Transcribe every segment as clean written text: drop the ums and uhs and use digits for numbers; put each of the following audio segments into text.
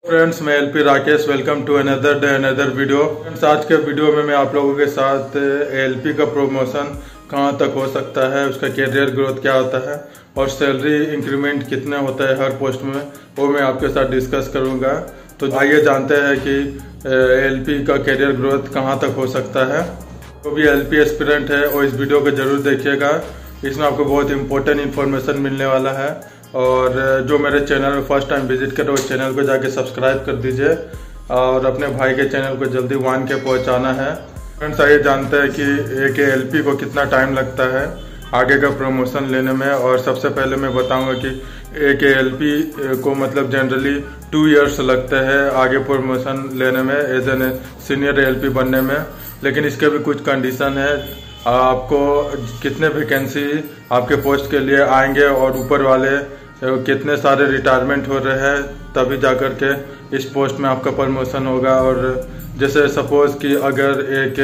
Friends, मैं LP Rakesh. Welcome to another day another video. Friends, आज के वीडियो में मैं आप लोगों के साथ एलपी का प्रमोशन कहां तक हो सकता है, उसका कैरियर ग्रोथ क्या होता है और सैलरी इंक्रीमेंट कितना होता है हर पोस्ट में, वो मैं आपके साथ डिस्कस करूंगा। तो आइए जानते हैं कि एलपी का कैरियर ग्रोथ कहां तक हो सकता है। जो भी एलपी एस्पिरेंट है वो इस वीडियो को जरूर देखिएगा। इसमें आपको बहुत इंपॉर्टेंट इन्फॉर्मेशन मिलने वाला है। और जो मेरे चैनल में फर्स्ट टाइम विजिट कर रहे हो, उस चैनल को जाके सब्सक्राइब कर दीजिए और अपने भाई के चैनल को जल्दी 1K पहुंचाना है। फ्रेंड्स, आइए जानते हैं कि एक एलपी को कितना टाइम लगता है आगे का प्रमोशन लेने में। और सबसे पहले मैं बताऊंगा कि एक एलपी को मतलब जनरली 2 इयर्स लगते हैं आगे प्रमोशन लेने में, एज एन सीनियर एलपी बनने में। लेकिन इसके भी कुछ कंडीशन है। आपको कितने वैकेंसी आपके पोस्ट के लिए आएंगे और ऊपर वाले कितने सारे रिटायरमेंट हो रहे हैं, तभी जाकर के इस पोस्ट में आपका प्रमोशन होगा। और जैसे सपोज कि अगर एक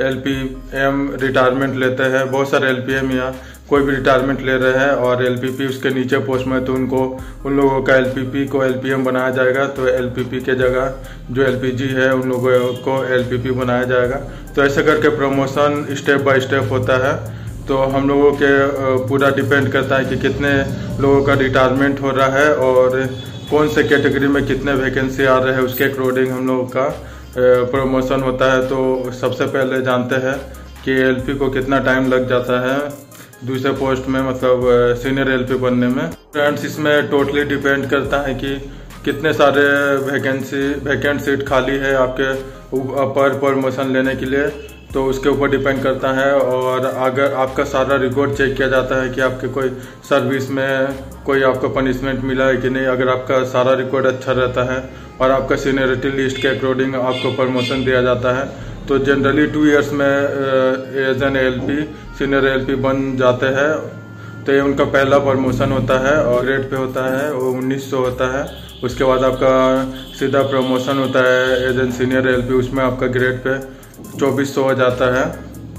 एलपीएम रिटायरमेंट लेते हैं, बहुत सारे एलपीएम या कोई भी रिटायरमेंट ले रहे हैं और एलपीपी उसके नीचे पोस्ट में, तो उन लोगों का एलपीपी को एलपीएम बनाया जाएगा। तो एलपीपी के जगह जो एलपीजी है उन लोगों को एलपीपी बनाया जाएगा। तो ऐसे करके प्रमोशन स्टेप बाय स्टेप होता है। तो हम लोगों के पूरा डिपेंड करता है कि कितने लोगों का रिटायरमेंट हो रहा है और कौन से कैटेगरी में कितने वैकेंसी आ रहे हैं, उसके अकॉर्डिंग हम लोगों का प्रमोशन होता है। तो सबसे पहले जानते हैं कि एलपी को कितना टाइम लग जाता है दूसरे पोस्ट में, मतलब सीनियर एलपी बनने में। फ्रेंड्स, इसमें टोटली डिपेंड करता है कि कितने सारे वैकेंट सीट खाली है आपके पर प्रमोशन लेने के लिए, तो उसके ऊपर डिपेंड करता है। और अगर आपका सारा रिकॉर्ड चेक किया जाता है कि आपके कोई सर्विस में कोई आपको पनिशमेंट मिला है कि नहीं। अगर आपका सारा रिकॉर्ड अच्छा रहता है और आपका सीनियरिटी लिस्ट के अकॉर्डिंग आपको प्रमोशन दिया जाता है, तो जनरली 2 इयर्स में as an LP senior LP बन जाते हैं। तो ये उनका पहला प्रमोशन होता है और ग्रेड पे होता है, वो 1900 होता है। उसके बाद आपका सीधा प्रमोशन होता है एज एन सीनियर एलपी, उसमें आपका ग्रेड पे 2400 हो जाता है।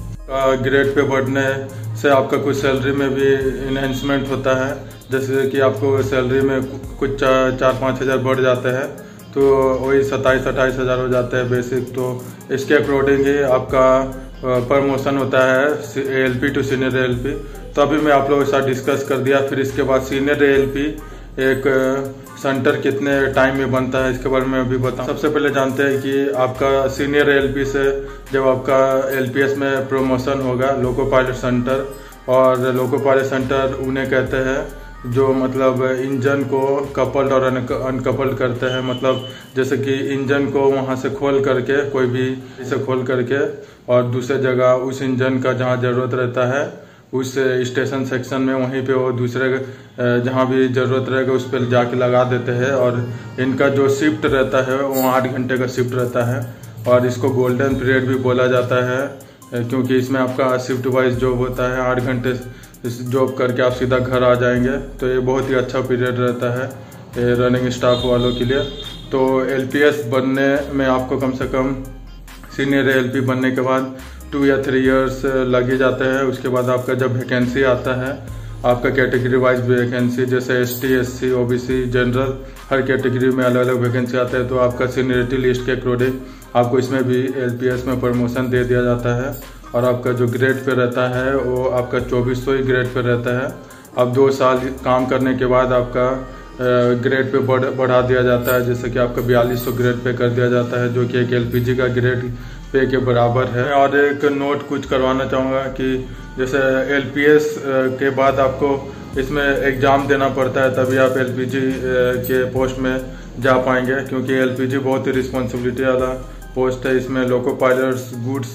ग्रेड पे बढ़ने से आपका कुछ सैलरी में भी इन्हेंसमेंट होता है, जैसे कि आपको सैलरी में कुछ 4-5 हज़ार बढ़ जाते हैं, तो वही 27-28 हज़ार हो जाते हैं बेसिक। तो इसके अकॉर्डिंग ही आपका प्रमोशन होता है एलपी टू सीनियर एलपी। तो अभी मैं आप लोगों के साथ डिस्कस कर दिया। फिर इसके बाद सीनियर एलपी एक सेंटर कितने टाइम में बनता है, इसके बारे में अभी बताऊं। सबसे पहले जानते हैं कि आपका सीनियर एलपी से जब आपका एलपीएस में प्रमोशन होगा, लोको पायलट सेंटर। और लोको पायलट सेंटर उन्हें कहते हैं जो मतलब इंजन को कपल्ड और अनकपल्ड करते हैं। मतलब जैसे कि इंजन को वहां से खोल करके, कोई भी इसे खोल करके और दूसरे जगह उस इंजन का जहां जरूरत रहता है उस स्टेशन सेक्शन में, वहीं पे वो दूसरे जहां भी जरूरत रहेगा उस पर जाके लगा देते हैं। और इनका जो शिफ्ट रहता है वो 8 घंटे का शिफ्ट रहता है। और इसको गोल्डन पीरियड भी बोला जाता है, क्योंकि इसमें आपका शिफ्ट वाइज जॉब होता है। 8 घंटे इस जॉब करके आप सीधा घर आ जाएंगे। तो ये बहुत ही अच्छा पीरियड रहता है रनिंग स्टाफ वालों के लिए। तो एलपीएस बनने में आपको कम से कम सीनियर एलपी बनने के बाद 2 या 3 इयर्स लग ही जाते हैं। उसके बाद आपका जब वैकेंसी आता है, आपका कैटेगरी वाइज वैकेंसी, जैसे ST, SC, OBC, जनरल, हर कैटेगरी में अलग अलग वैकेंसी आते हैं। तो आपका सीनियरिटी लिस्ट के अकॉर्डिंग आपको इसमें भी एलपीएस में प्रमोशन दे दिया जाता है। और आपका जो ग्रेड पे रहता है वो आपका 2400 ही ग्रेड पे रहता है। अब 2 साल काम करने के बाद आपका ग्रेड पे बढ़ा दिया जाता है, जैसे कि आपका 4200 ग्रेड पे कर दिया जाता है, जो कि एक एलपीजी का ग्रेड पे के बराबर है। और एक नोट कुछ करवाना चाहूँगा कि जैसे एलपीएस के बाद आपको इसमें एग्ज़ाम देना पड़ता है, तभी आप एलपीजी के पोस्ट में जा पाएंगे। क्योंकि एलपीजी बहुत ही रिस्पॉन्सिबिलिटी वाला पोस्ट है। इसमें लोको पायलट्स गुड्स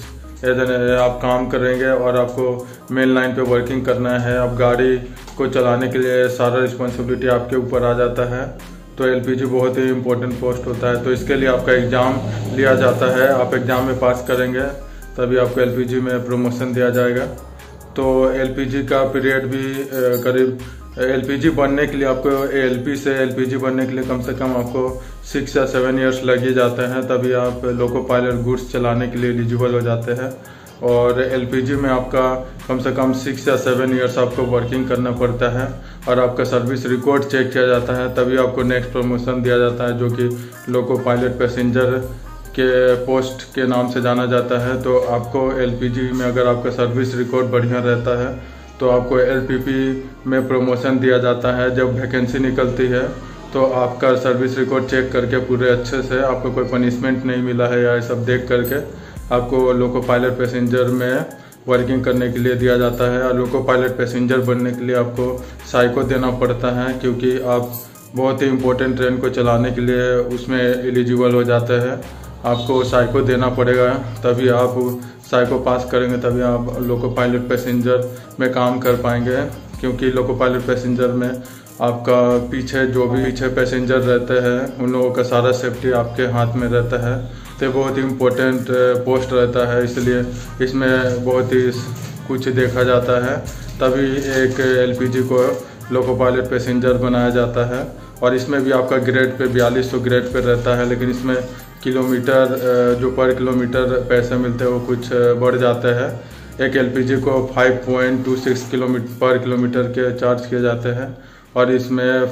आप काम करेंगे और आपको मेन लाइन पे वर्किंग करना है। आप गाड़ी को चलाने के लिए सारा रिस्पॉन्सिबिलिटी आपके ऊपर आ जाता है। तो एलपीजी बहुत ही इम्पोर्टेंट पोस्ट होता है। तो इसके लिए आपका एग्ज़ाम लिया जाता है। आप एग्ज़ाम में पास करेंगे तभी आपको एलपीजी में प्रमोशन दिया जाएगा। तो एलपीजी का पीरियड भी करीब एलपीजी बनने के लिए आपको एलपी से एलपीजी बनने के लिए कम से कम आपको 6 या 7 इयर्स लग ही जाते हैं, तभी आप लोको पायलट गुड्स चलाने के लिए एलिजिबल हो जाते हैं। और एलपीजी में आपका कम से कम 6 या 7 ईयर्स आपको वर्किंग करना पड़ता है और आपका सर्विस रिकॉर्ड चेक किया जाता है, तभी आपको नेक्स्ट प्रमोशन दिया जाता है, जो कि लोको पायलट पैसेंजर के पोस्ट के नाम से जाना जाता है। तो आपको एलपीजी में अगर आपका सर्विस रिकॉर्ड बढ़िया रहता है तो आपको एलपीपी में प्रमोशन दिया जाता है। जब वैकेंसी निकलती है तो आपका सर्विस रिकॉर्ड चेक करके पूरे अच्छे से, आपको कोई पनिशमेंट नहीं मिला है या ये सब देख करके आपको लोको पायलट पैसेंजर में वर्किंग करने के लिए दिया जाता है। और लोको पायलट पैसेंजर बनने के लिए आपको साइको देना पड़ता है, क्योंकि आप बहुत ही इम्पोर्टेंट ट्रेन को चलाने के लिए उसमें एलिजिबल हो जाते हैं। आपको साइको देना पड़ेगा, तभी आप साइको पास करेंगे, तभी आप लोको पायलट पैसेंजर में काम कर पाएंगे। क्योंकि लोको पायलट पैसेंजर में आपका पीछे जो भी पीछे पैसेंजर रहते हैं उन लोगों का सारा सेफ्टी आपके हाथ में रहता है। तो बहुत ही इम्पोर्टेंट पोस्ट रहता है, इसलिए इसमें बहुत ही कुछ देखा जाता है, तभी एक एलपीजी को लोको पायलट पैसेंजर बनाया जाता है। और इसमें भी आपका ग्रेड पे 4200 ग्रेड पे रहता है, लेकिन इसमें किलोमीटर जो पर किलोमीटर पैसे मिलते हैं वो कुछ बढ़ जाते हैं। एक एलपीजी को 5.26 किलोमीटर पर किलोमीटर के चार्ज किए जाते हैं और इसमें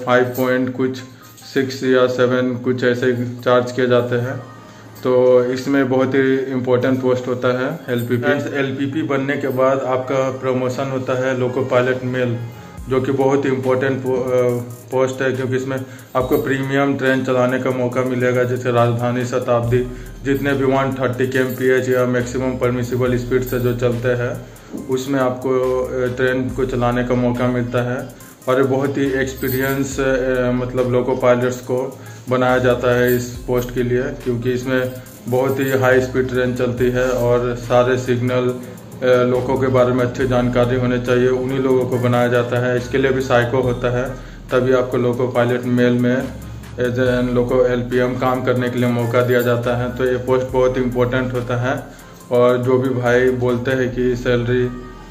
5.6 या 7 कुछ ऐसे चार्ज किए जाते हैं। तो इसमें बहुत ही इम्पोर्टेंट पोस्ट होता है एलपीपी। एलपीपी बनने के बाद आपका प्रमोशन होता है लोको पायलट मेल, जो कि बहुत ही इम्पोर्टेंट पोस्ट है, क्योंकि इसमें आपको प्रीमियम ट्रेन चलाने का मौका मिलेगा, जैसे राजधानी, शताब्दी, जितने भी 130 kmph या मैक्सिमम परमिसिबल स्पीड से जो चलते हैं उसमें आपको ट्रेन को चलाने का मौका मिलता है। और ये बहुत ही एक्सपीरियंस मतलब लोको पायलट्स को बनाया जाता है इस पोस्ट के लिए, क्योंकि इसमें बहुत ही हाई स्पीड ट्रेन चलती है और सारे सिग्नल लोगों के बारे में अच्छी जानकारी होने चाहिए, उन्हीं लोगों को बनाया जाता है। इसके लिए भी साइको होता है, तभी आपको लोको पायलट मेल में एज एन लोको एलपीएम काम करने के लिए मौका दिया जाता है। तो ये पोस्ट बहुत इम्पोर्टेंट होता है। और जो भी भाई बोलते हैं कि सैलरी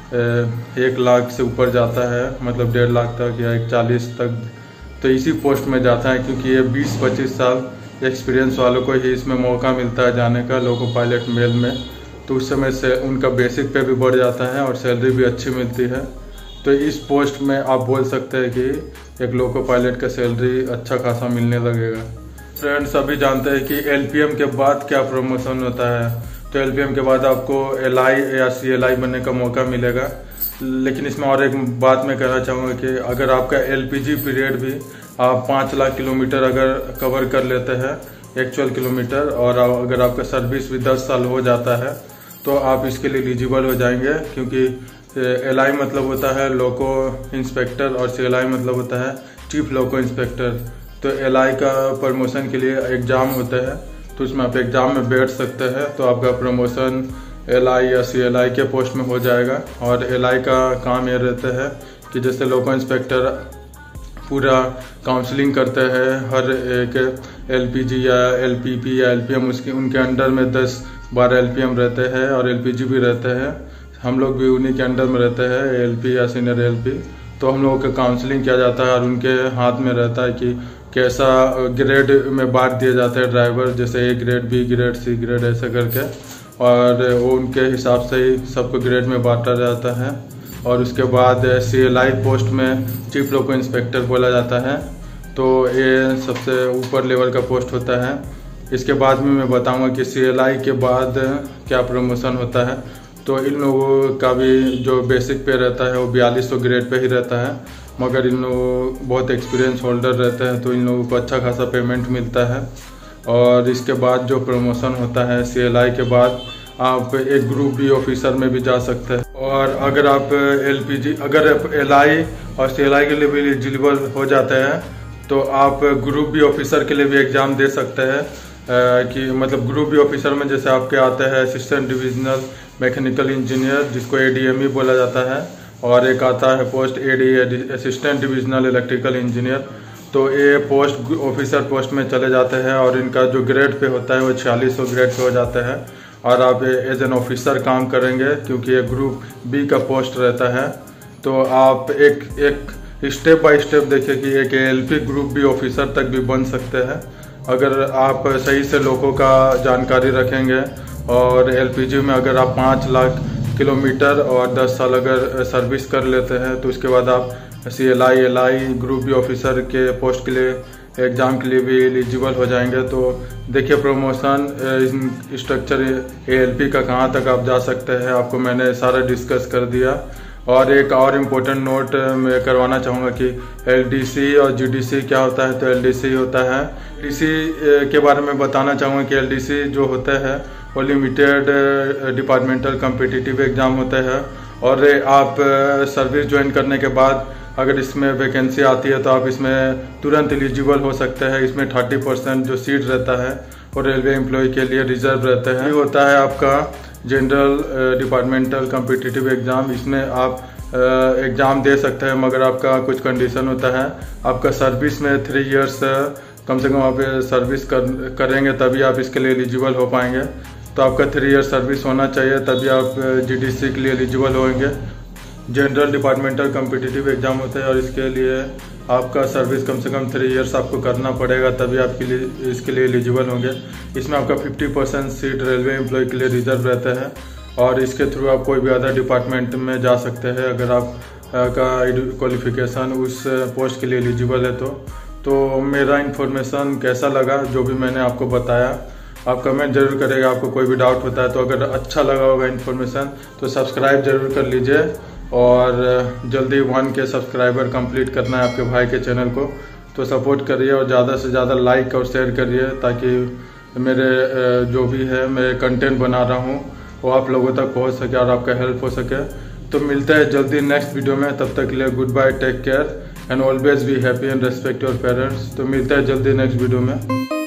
1 लाख से ऊपर जाता है, मतलब 1.5 लाख तक या 40 तक, तो इसी पोस्ट में जाता है, क्योंकि ये 20-25 साल एक्सपीरियंस वालों को ही इसमें मौका मिलता है जाने का लोको पायलट मेल में। तो उस समय से उनका बेसिक पे भी बढ़ जाता है और सैलरी भी अच्छी मिलती है। तो इस पोस्ट में आप बोल सकते हैं कि एक लोको पायलट का सैलरी अच्छा खासा मिलने लगेगा। फ्रेंड्स, अभी जानते हैं कि एलपीएम के बाद क्या प्रमोशन होता है। तो एलपीएम के बाद आपको एलआई या सीएलआई बनने का मौका मिलेगा। लेकिन इसमें और एक बात मैं कहना चाहूँगा कि अगर आपका एलपीजी पीरियड भी आप 5 लाख किलोमीटर अगर कवर कर लेते हैं एक्चुअल किलोमीटर, और अगर आपका सर्विस भी 10 साल हो जाता है तो आप इसके लिए एलिजिबल हो जाएंगे। क्योंकि एलआई मतलब होता है लोको इंस्पेक्टर और सीएलआई मतलब होता है चीफ लोको इंस्पेक्टर। तो एलआई का प्रमोशन के लिए एग्जाम होता है, तो उसमें आप एग्जाम में बैठ सकते हैं, तो आपका प्रमोशन एलआई या सीएलआई के पोस्ट में हो जाएगा। और एलआई का काम ये रहता है कि जैसे लोको इंस्पेक्टर पूरा काउंसलिंग करते हैं हर एक एलपीजी या एलपीपी या एलपीएम, उनके अंडर में 10-12 एलपीएम रहते हैं और एलपीजी भी रहते हैं। हम लोग भी उन्हीं के अंडर में रहते हैं, एलपी या सीनियर एलपी। तो हम लोगों का काउंसलिंग किया जाता है और उनके हाथ में रहता है कि कैसा ग्रेड में बांट दिए जाते हैं ड्राइवर, जैसे A grade, B grade, C grade, ऐसे करके, और वो उनके हिसाब से ही सबको ग्रेड में बांटा जाता है। और उसके बाद सीएलआई पोस्ट में चीफ लोको इंस्पेक्टर बोला जाता है। तो ये सबसे ऊपर लेवल का पोस्ट होता है। इसके बाद में मैं बताऊंगा कि सीएलआई के बाद क्या प्रमोशन होता है। तो इन लोगों का भी जो बेसिक पे रहता है वो 4200 ग्रेड पे ही रहता है, मगर इन लोगों बहुत एक्सपीरियंस होल्डर रहते हैं, तो इन लोगों को अच्छा खासा पेमेंट मिलता है। और इसके बाद जो प्रमोशन होता है सीएलआई के बाद, आप एक ग्रुप बी ऑफिसर में भी जा सकते हैं। और अगर आप अगर एलआई और सीएलआई के लिए भी एलिजिबल हो जाते हैं तो आप ग्रुप बी ऑफिसर के लिए भी एग्जाम दे सकते हैं। कि मतलब ग्रुप बी ऑफिसर में जैसे आपके आते हैं असिस्टेंट डिविजनल मैकेनिकल इंजीनियर, जिसको एडीएमई बोला जाता है, और एक आता है post AD assistant divisional electrical engineer. तो ये पोस्ट ऑफिसर पोस्ट में चले जाते हैं और इनका जो ग्रेड पे होता है वो 4600 ग्रेड पे हो जाता है। और आप एज एन ऑफिसर काम करेंगे, क्योंकि ये ग्रुप बी का पोस्ट रहता है। तो आप एक स्टेप बाय स्टेप देखिए कि एक एलपी ग्रुप बी ऑफिसर तक भी बन सकते हैं। अगर आप सही से लोगों का जानकारी रखेंगे और एलपीजी में अगर आप 5 लाख किलोमीटर और 10 साल अगर सर्विस कर लेते हैं तो उसके बाद आप CLI LI group B officer के पोस्ट के लिए एग्ज़ाम के लिए भी एलिजिबल हो जाएंगे। तो देखिए प्रमोशन स्ट्रक्चर ALP का कहाँ तक आप जा सकते हैं, आपको मैंने सारा डिस्कस कर दिया। और एक और इम्पोर्टेंट नोट मैं करवाना चाहूँगा कि LDC और GDC क्या होता है। तो LDC होता है, LDC के बारे में बताना चाहूँगा कि LDC जो होता है वो लिमिटेड डिपार्टमेंटल कम्पिटिटिव एग्ज़ाम होता है। और आप सर्विस ज्वाइन करने के बाद अगर इसमें वैकेंसी आती है तो आप इसमें तुरंत एलिजिबल हो सकते हैं। इसमें 30% जो सीट रहता है वो रेलवे एम्प्लॉय के लिए रिजर्व रहते हैं। ये होता है आपका जनरल डिपार्टमेंटल कम्पिटिटिव एग्ज़ाम। इसमें आप एग्ज़ाम दे सकते हैं, मगर आपका कुछ कंडीशन होता है। आपका सर्विस में 3 इयर्स कम से कम आप सर्विस करेंगे तभी आप इसके लिए एलिजिबल हो पाएंगे। तो आपका 3 ईयर सर्विस होना चाहिए तभी आप GDC के लिए एलिजिबल होंगे। जनरल डिपार्टमेंटल कम्पिटिटिव एग्ज़ाम होता है और इसके लिए आपका सर्विस कम से कम 3 इयर्स आपको करना पड़ेगा तभी आपके लिए इसके लिए एलिजिबल होंगे। इसमें आपका 50% सीट रेलवे एम्प्लॉय के लिए रिजर्व रहते हैं और इसके थ्रू आप कोई भी अदर डिपार्टमेंट में जा सकते हैं अगर आप का क्वालिफिकेशन उस पोस्ट के लिए एलिजिबल है। तो मेरा इन्फॉर्मेशन कैसा लगा जो भी मैंने आपको बताया, आप कमेंट जरूर करेगा। आपको कोई भी डाउट होता है तो अगर अच्छा लगा होगा इन्फॉर्मेशन तो सब्सक्राइब जरूर कर लीजिए और जल्दी 1K सब्सक्राइबर कंप्लीट करना है आपके भाई के चैनल को। तो सपोर्ट करिए और ज़्यादा से ज़्यादा लाइक और शेयर करिए ताकि मेरे जो भी है मैं कंटेंट बना रहा हूँ वो आप लोगों तक पहुँच सके और आपका हेल्प हो सके। तो मिलते हैं जल्दी नेक्स्ट वीडियो में, तब तक के लिए good bye, take care and always be happy and respect your parents. तो मिलते हैं जल्दी नेक्स्ट वीडियो में।